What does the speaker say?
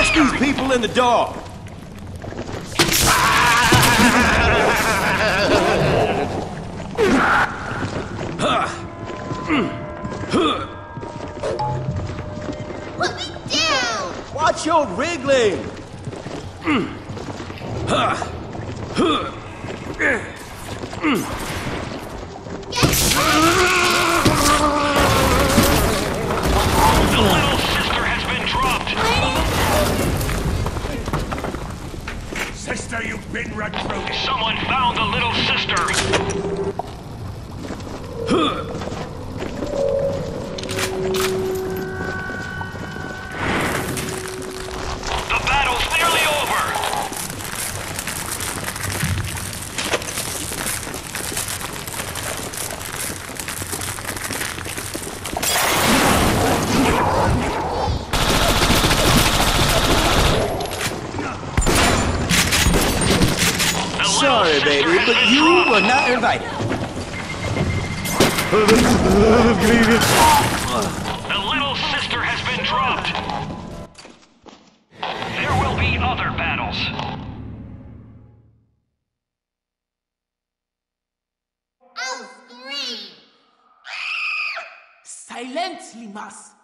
Watch these people in the dark. Put me down! Watch your wriggling. The little sister has been dropped. Sister, you've been recruited. Someone found the little sister. The battle's nearly over. Sorry, baby, but you were not invited. The little sister has been dropped. There will be other battles. I'll scream! Silence, Limas!